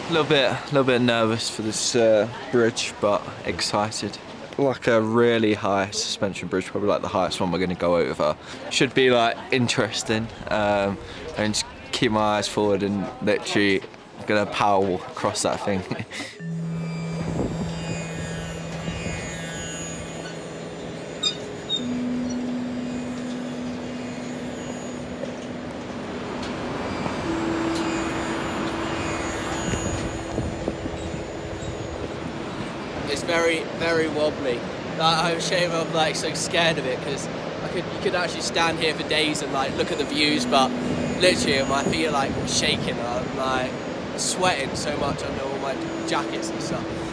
A little bit nervous for this bridge, but excited. Like a really high suspension bridge, probably like the highest one we're going to go over. Should be like interesting, and just keep my eyes forward and literally gonna power walk across that thing. It's very, very wobbly. I'm ashamed I'm like so scared of it because you could actually stand here for days and like look at the views, but literally my feet are like shaking. I'm like sweating so much under all my jackets and stuff.